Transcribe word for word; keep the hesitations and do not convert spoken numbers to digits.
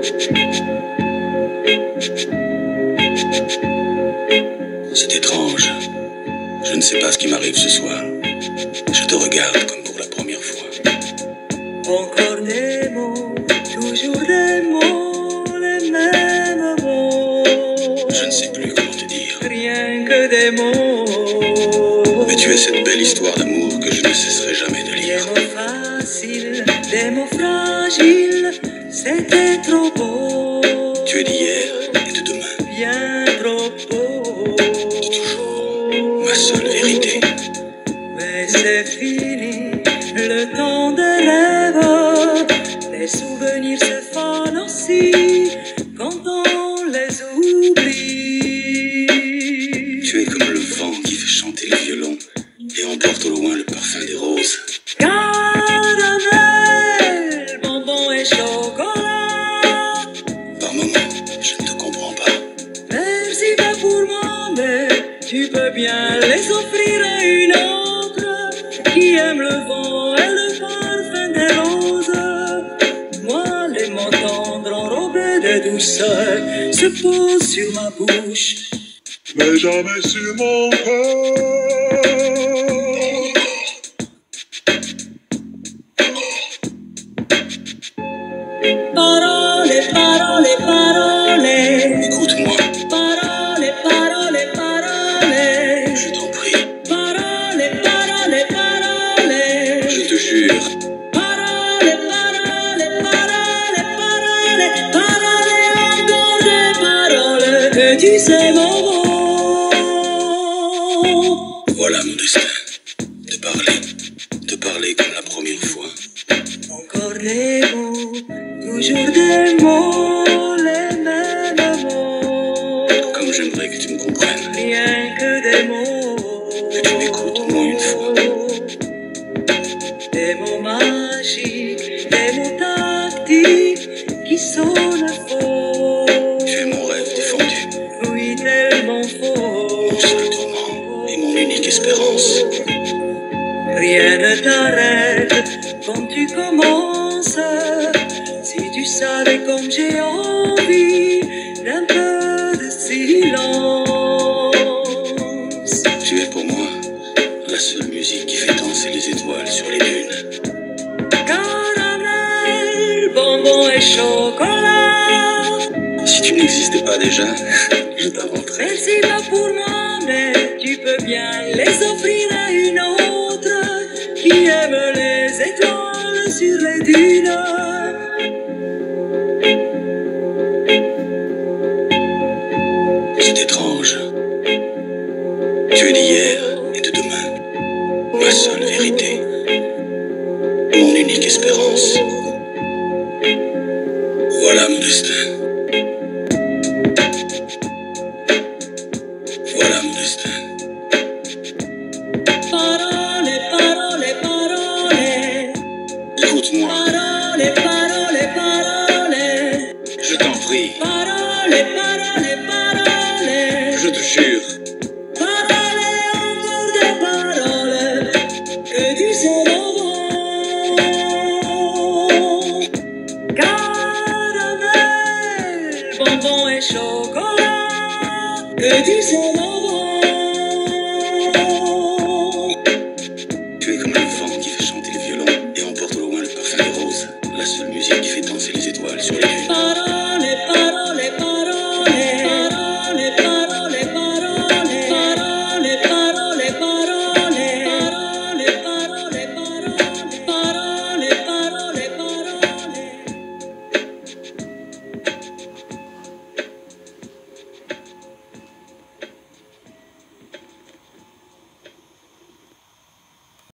C'est étrange. Je ne sais pas ce qui m'arrive ce soir. Je te regarde comme pour la première fois. Encore des mots, toujours des mots, les mêmes mots. Je ne sais plus comment te dire. Rien que des mots. Mais tu es cette belle histoire d'amour que je ne cesserai jamais de Des lire. mots faciles, des mots fragiles, c'était trop beau. Tu es d'hier et de demain, Bien trop beau. de toujours, ma seule vérité. Mais c'est fini, le temps des rêves. Les souvenirs se fanent aussi quand on les oublie. Tu es comme le vent qui fait chanter le violon et emporte au loin le parfum des roses. Caramel, bonbons et chocolat. Par moments, je ne te comprends pas. Merci pas pour moi, mais tu peux bien les offrir à une autre qui aime le vent et le parfum des roses. Moi, les mots tendres enrobés de douceur se posent sur ma bouche, mais jamais sur mon cœur. Parole, parole, parole. Écoute-moi, Parole, parole, parole. je t'en prie, Parole, parole, parole. je te jure. Parole, parole, parole, parole. Parole, encore des paroles que tu sais mon mot. Voilà mon destin. De parler, de parler comme la première fois. Encore des mots, toujours des mots, les mêmes mots. Comme j'aimerais que tu me comprennes, Rien que des mots. que tu m'écoutes au moins une fois. Des mots magiques, des mots tactiques qui sonnent faux. Tu es mon rêve défendu, Oui, tellement faux. mon seul tourment et mon unique espérance. Rien ne t'arrête quand tu commences. Si tu savais comme j'ai envie d'un peu de silence. Tu es pour moi la seule musique qui fait danser les étoiles sur les dunes. Caramel, bonbons et chocolat. Si tu n'existais pas déjà, je t'inventerais. Merci pas pour moi, mais tu peux bien les offrir à une autre qui aime les étoiles sur les dunes. C'est étrange. Tu es d'hier et de demain, ma seule vérité, mon unique espérance. Voilà mon destin. Voilà mon destin. Parole, parole, parole. Écoute-moi, Parole, parole, parole. je t'en prie, Parole, parole, parole. je te jure. Parole, encore des paroles que tu sais mon mot. Caramel, bonbons et chocolat que tu sais mon mot. Tu es comme le vent qui fait chanter le violon et emporte au loin le parfum des roses, la seule musique qui fait danser les étoiles sur les